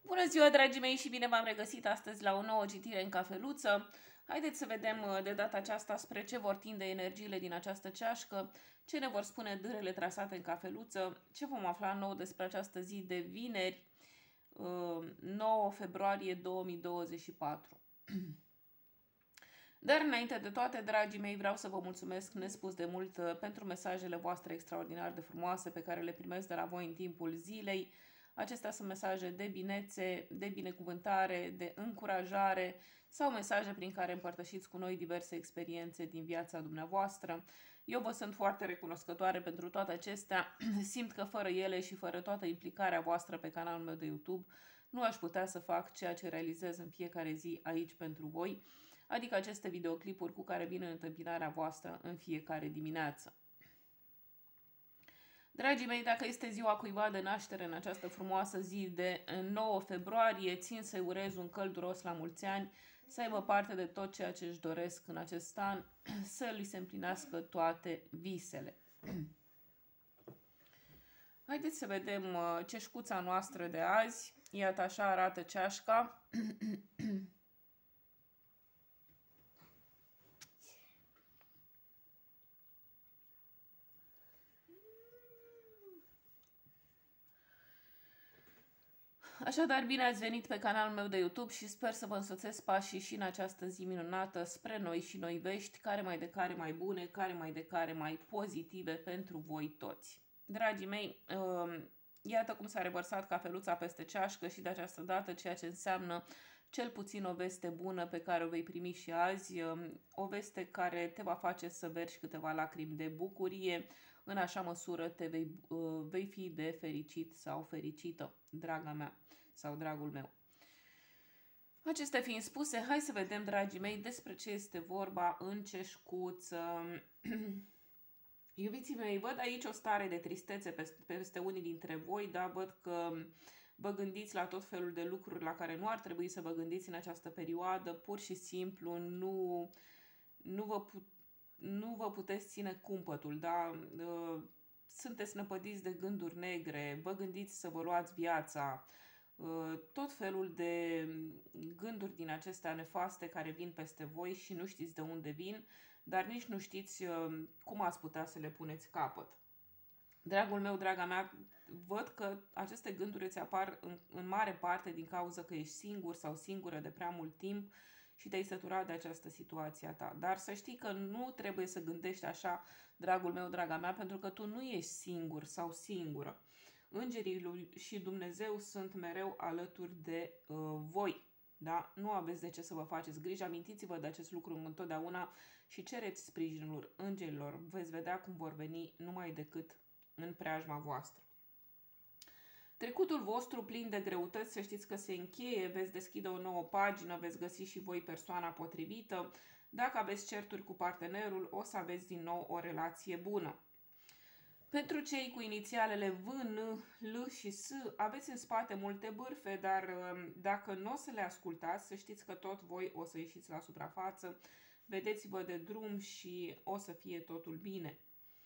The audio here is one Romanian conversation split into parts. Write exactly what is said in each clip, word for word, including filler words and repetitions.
Bună ziua, dragii mei, și bine v-am regăsit astăzi la o nouă citire în cafeluță. Haideți să vedem de data aceasta spre ce vor tinde energiile din această ceașcă, ce ne vor spune dârele trasate în cafeluță, ce vom afla nou despre această zi de vineri, nouă februarie două mii douăzeci și patru. Dar înainte de toate, dragii mei, vreau să vă mulțumesc nespus de mult pentru mesajele voastre extraordinar de frumoase pe care le primesc de la voi în timpul zilei. Acestea sunt mesaje de binețe, de binecuvântare, de încurajare sau mesaje prin care împărtășiți cu noi diverse experiențe din viața dumneavoastră. Eu vă sunt foarte recunoscătoare pentru toate acestea. Simt că fără ele și fără toată implicarea voastră pe canalul meu de YouTube, nu aș putea să fac ceea ce realizez în fiecare zi aici pentru voi, adică aceste videoclipuri cu care vin în întâmpinarea voastră în fiecare dimineață. Dragii mei, dacă este ziua cuiva de naștere în această frumoasă zi de nouă februarie, țin să-i urez un călduros la mulți ani, să aibă parte de tot ceea ce își doresc în acest an, să li se împlinească toate visele. Haideți să vedem ceșcuța noastră de azi. Iată, așa arată ceașca. Așadar, bine ați venit pe canalul meu de YouTube și sper să vă însoțesc pașii și în această zi minunată spre noi și noi vești, care mai de care mai bune, care mai de care mai pozitive pentru voi toți. Dragii mei, iată cum s-a revărsat cafeluța peste ceașcă și de această dată, ceea ce înseamnă cel puțin o veste bună pe care o vei primi și azi, o veste care te va face să vergi câteva lacrimi de bucurie, în așa măsură te vei, vei fi de fericit sau fericită, draga mea sau dragul meu. Acestea fiind spuse, hai să vedem, dragii mei, despre ce este vorba în ceșcuță. Iubiții mei, văd aici o stare de tristețe peste, peste unii dintre voi, da, văd că vă gândiți la tot felul de lucruri la care nu ar trebui să vă gândiți în această perioadă, pur și simplu nu, nu, vă, put, nu vă puteți ține cumpătul, da? Sunteți năpădiți de gânduri negre, vă gândiți să vă luați viața, tot felul de gânduri din acestea nefaste care vin peste voi și nu știți de unde vin, dar nici nu știți cum ați putea să le puneți capăt. Dragul meu, draga mea, văd că aceste gânduri îți apar în, în mare parte din cauza că ești singur sau singură de prea mult timp și te-ai săturat de această situație a ta. Dar să știi că nu trebuie să gândești așa, dragul meu, draga mea, pentru că tu nu ești singur sau singură. Îngerii lui și Dumnezeu sunt mereu alături de uh, voi. Da? Nu aveți de ce să vă faceți griji, amintiți-vă de acest lucru întotdeauna și cereți sprijinul îngerilor. Veți vedea cum vor veni numai decât în preajma voastră. Trecutul vostru plin de greutăți, să știți că se încheie, veți deschide o nouă pagină, veți găsi și voi persoana potrivită. Dacă aveți certuri cu partenerul, o să aveți din nou o relație bună. Pentru cei cu inițialele V, N, L și S, aveți în spate multe bârfe, dar dacă nu o să le ascultați, să știți că tot voi o să ieșiți la suprafață, vedeți-vă de drum și o să fie totul bine.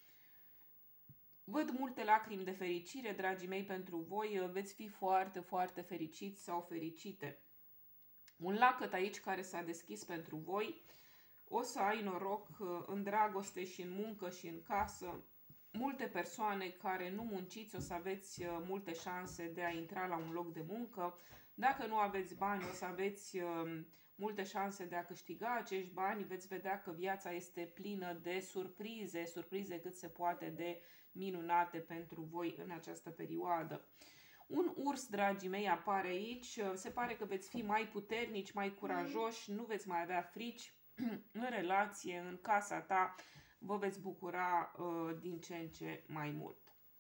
Văd multe lacrimi de fericire, dragii mei, pentru voi, veți fi foarte, foarte fericiți sau fericite. Un lacăt aici care s-a deschis pentru voi, o să ai noroc în dragoste și în muncă și în casă. Multe persoane care nu munciți, o să aveți multe șanse de a intra la un loc de muncă. Dacă nu aveți bani, o să aveți multe șanse de a câștiga acești bani. Veți vedea că viața este plină de surprize, surprize cât se poate de minunate pentru voi în această perioadă. Un urs, dragii mei, apare aici. Se pare că veți fi mai puternici, mai curajoși, nu veți mai avea frici în relație, în casa ta. Vă veți bucura uh, din ce în ce mai mult.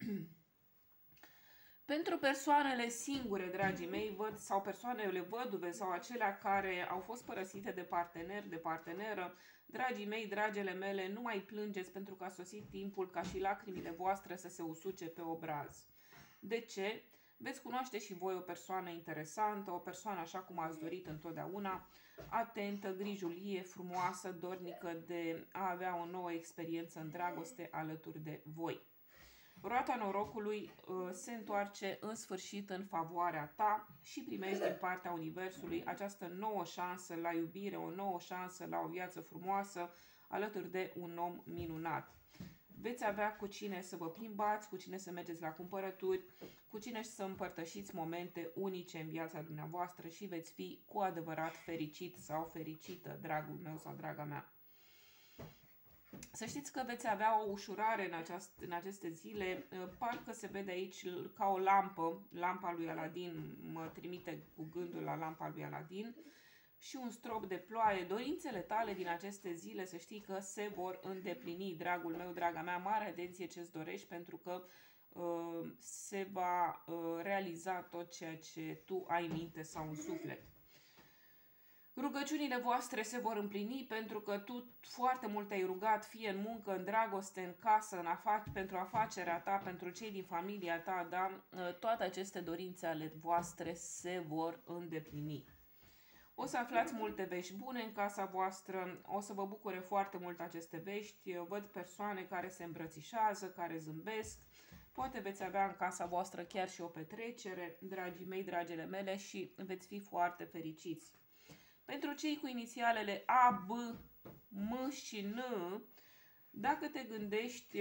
Pentru persoanele singure, dragii mei, văd, sau persoanele văduve sau acelea care au fost părăsite de partener, de parteneră, dragii mei, dragele mele, nu mai plângeți pentru că a sosit timpul ca și lacrimile voastre să se usuce pe obraz. De ce? Veți cunoaște și voi o persoană interesantă, o persoană așa cum ați dorit întotdeauna, atentă, grijulie, frumoasă, dornică de a avea o nouă experiență în dragoste alături de voi. Roata norocului uh, se întoarce în sfârșit în favoarea ta și primești din partea Universului această nouă șansă la iubire, o nouă șansă la o viață frumoasă alături de un om minunat. Veți avea cu cine să vă plimbați, cu cine să mergeți la cumpărături, cu cine să împărtășiți momente unice în viața dumneavoastră și veți fi cu adevărat fericit sau fericită, dragul meu sau draga mea. Să știți că veți avea o ușurare în, aceast, în aceste zile, parcă se vede aici ca o lampă, lampa lui Aladin, mă trimite cu gândul la lampa lui Aladin, și un strop de ploaie. Dorințele tale din aceste zile să știi că se vor îndeplini, dragul meu, draga mea, mare atenție ce-ți dorești, pentru că uh, se va uh, realiza tot ceea ce tu ai în minte sau în suflet. Rugăciunile voastre se vor împlini pentru că tu foarte mult ai rugat, fie în muncă, în dragoste, în casă, în afac- pentru afacerea ta, pentru cei din familia ta, da? Toate aceste dorințe ale voastre se vor îndeplini. O să aflați multe vești bune în casa voastră, o să vă bucure foarte mult aceste vești. Văd persoane care se îmbrățișează, care zâmbesc. Poate veți avea în casa voastră chiar și o petrecere, dragii mei, dragile mele, și veți fi foarte fericiți. Pentru cei cu inițialele A, B, M și N, dacă te gândești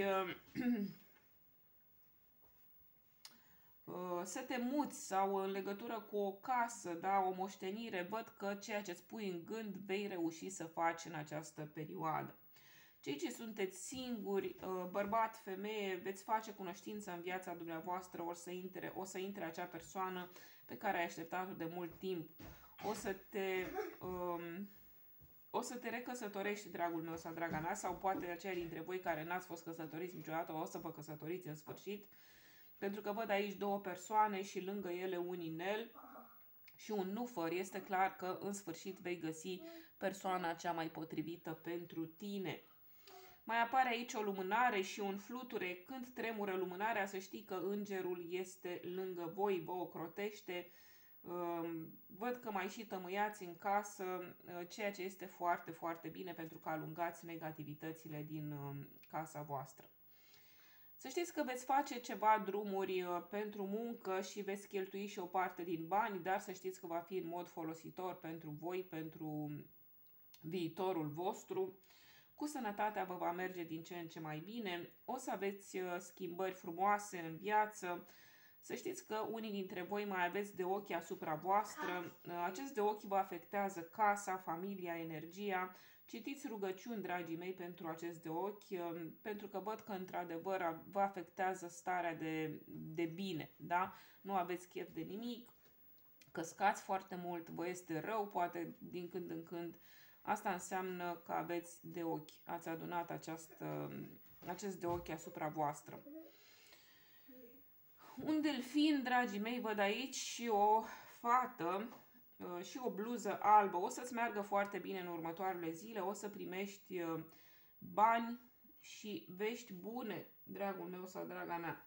să te muți sau în legătură cu o casă, da, o moștenire, văd că ceea ce îți pui în gând vei reuși să faci în această perioadă. Cei ce sunteți singuri, bărbat, femeie, veți face cunoștință în viața dumneavoastră, o să intre, o să intre acea persoană pe care ai așteptat-o de mult timp. O să te... Um, o să te recăsătorești, dragul meu sau draga mea, sau poate aceia dintre voi care n-ați fost căsătoriți niciodată, o să vă căsătoriți în sfârșit, pentru că văd aici două persoane și lângă ele un inel și un nufăr. Este clar că în sfârșit vei găsi persoana cea mai potrivită pentru tine. Mai apare aici o lumânare și un fluture. Când tremură lumânarea, să știi că îngerul este lângă voi, vă ocrotește. Văd că mai și tămâiați în casă, ceea ce este foarte, foarte bine pentru că alungați negativitățile din casa voastră. Să știți că veți face ceva drumuri pentru muncă și veți cheltui și o parte din bani, dar să știți că va fi în mod folositor pentru voi, pentru viitorul vostru. Cu sănătatea vă va merge din ce în ce mai bine, o să aveți schimbări frumoase în viață. Să știți că unii dintre voi mai aveți de ochi asupra voastră. Acest de ochi vă afectează casa, familia, energia. Citiți rugăciuni, dragii mei, pentru acest de ochi, pentru că văd că într-adevăr vă afectează starea de, de bine, da? Nu aveți chef de nimic, căscați foarte mult, vă este rău, poate din când în când. Asta înseamnă că aveți de ochi, ați adunat această, acest de ochi asupra voastră. Un delfin, dragii mei, văd aici și o fată și o bluză albă. O să-ți meargă foarte bine în următoarele zile, o să primești bani și vești bune, dragul meu sau draga mea.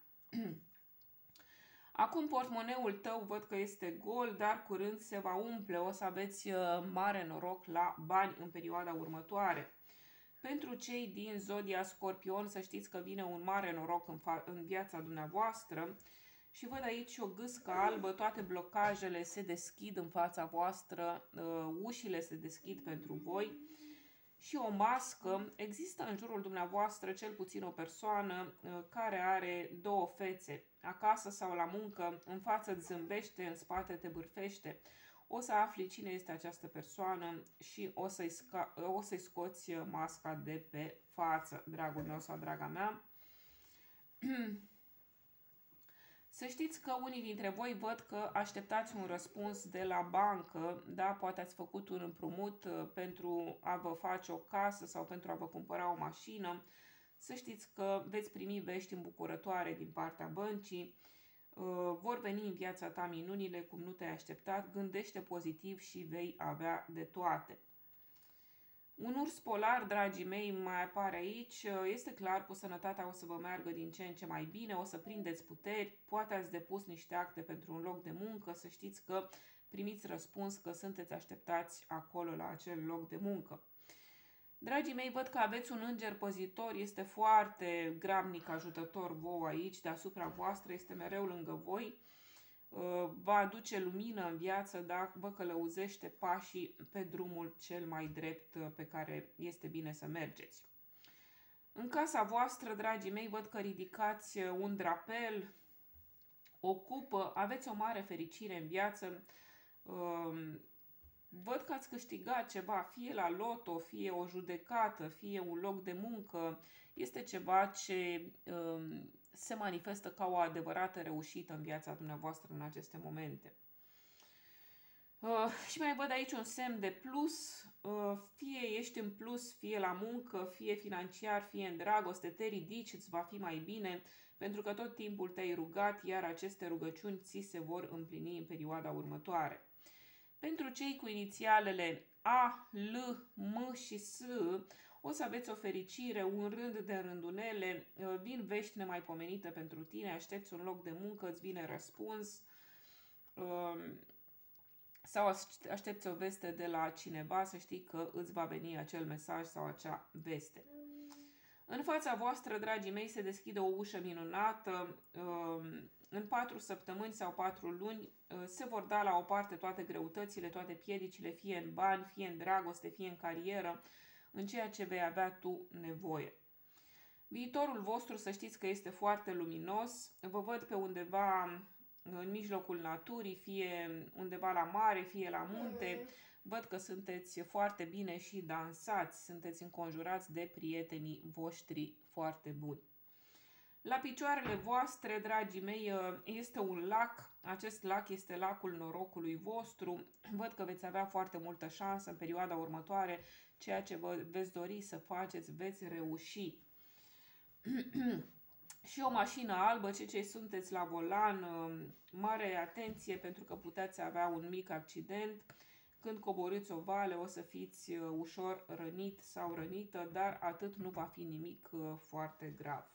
Acum portmoneul tău văd că este gol, dar curând se va umple, o să aveți mare noroc la bani în perioada următoare. Pentru cei din zodia Scorpion, să știți că vine un mare noroc în, în viața dumneavoastră. Și văd aici o gâscă albă, toate blocajele se deschid în fața voastră, ușile se deschid pentru voi. Și o mască, există în jurul dumneavoastră cel puțin o persoană care are două fețe, acasă sau la muncă, în față îți zâmbește, în spate te bârfește. O să afli cine este această persoană și o să-i o să-i scoți masca de pe față, dragul meu sau draga mea. Să știți că unii dintre voi văd că așteptați un răspuns de la bancă, da? Poate ați făcut un împrumut pentru a vă face o casă sau pentru a vă cumpăra o mașină. Să știți că veți primi vești îmbucurătoare din partea băncii. Vor veni în viața ta minunile cum nu te-ai așteptat. Gândește pozitiv și vei avea de toate. Un urs polar, dragii mei, mai apare aici. Este clar, cu sănătatea o să vă meargă din ce în ce mai bine, o să prindeți puteri, poate ați depus niște acte pentru un loc de muncă, să știți că primiți răspuns că sunteți așteptați acolo la acel loc de muncă. Dragii mei, văd că aveți un înger păzitor, este foarte grabnic ajutător vouă aici, deasupra voastră, este mereu lângă voi. Vă aduce lumină în viață, dar vă călăuzește pașii pe drumul cel mai drept pe care este bine să mergeți. În casa voastră, dragii mei, văd că ridicați un drapel, o cupă, aveți o mare fericire în viață. Văd că ați câștigat ceva, fie la loto, fie o judecată, fie un loc de muncă. Este ceva ce um, se manifestă ca o adevărată reușită în viața dumneavoastră în aceste momente. Uh, și mai văd aici un semn de plus, uh, fie ești în plus, fie la muncă, fie financiar, fie în dragoste, te ridici, îți va fi mai bine, pentru că tot timpul te-ai rugat, iar aceste rugăciuni ți se vor împlini în perioada următoare. Pentru cei cu inițialele A, L, M și S, o să aveți o fericire, un rând de rândunele, vin vești nemaipomenite pentru tine, aștepți un loc de muncă, îți vine răspuns sau aștepți o veste de la cineva, să știi că îți va veni acel mesaj sau acea veste. În fața voastră, dragii mei, se deschide o ușă minunată. În patru săptămâni sau patru luni se vor da la o parte toate greutățile, toate piedicile, fie în bani, fie în dragoste, fie în carieră, în ceea ce vei avea tu nevoie. Viitorul vostru, să știți că este foarte luminos. Vă văd pe undeva în mijlocul naturii, fie undeva la mare, fie la munte. Văd că sunteți foarte bine și dansați, sunteți înconjurați de prietenii voștri foarte buni. La picioarele voastre, dragii mei, este un lac. Acest lac este lacul norocului vostru. Văd că veți avea foarte multă șansă în perioada următoare. Ceea ce vă veți dori să faceți, veți reuși. Și o mașină albă, cei ce sunteți la volan, mare atenție pentru că puteți avea un mic accident. Când coborâți o vale o să fiți ușor rănit sau rănită, dar atât, nu va fi nimic foarte grav.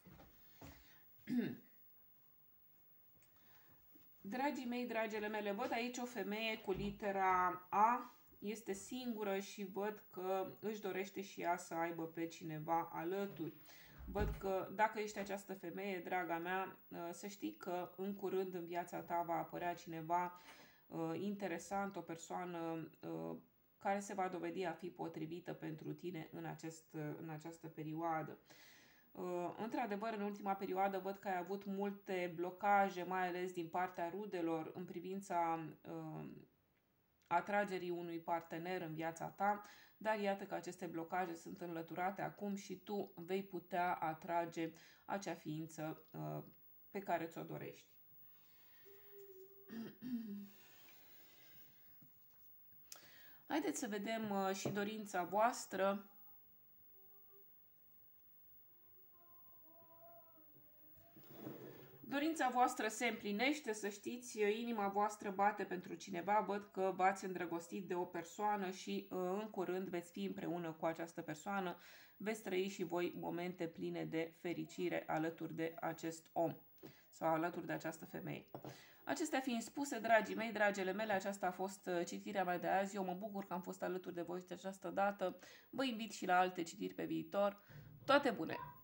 Dragii mei, dragele mele, văd aici o femeie cu litera A, este singură și văd că își dorește și ea să aibă pe cineva alături. Văd că dacă ești această femeie, draga mea, să știi că în curând în viața ta va apărea cineva interesant, o persoană care se va dovedi a fi potrivită pentru tine în, acest, în această perioadă. Într-adevăr, în ultima perioadă văd că ai avut multe blocaje, mai ales din partea rudelor, în privința atragerii unui partener în viața ta, dar iată că aceste blocaje sunt înlăturate acum și tu vei putea atrage acea ființă pe care ți-o dorești. Haideți să vedem și dorința voastră. Dorința voastră se împlinește, să știți, inima voastră bate pentru cineva, văd că v-ați îndrăgostit de o persoană și în curând veți fi împreună cu această persoană, veți trăi și voi momente pline de fericire alături de acest om sau alături de această femeie. Acestea fiind spuse, dragii mei, dragele mele, aceasta a fost citirea mea de azi. Eu mă bucur că am fost alături de voi de această dată. Vă invit și la alte citiri pe viitor. Toate bune!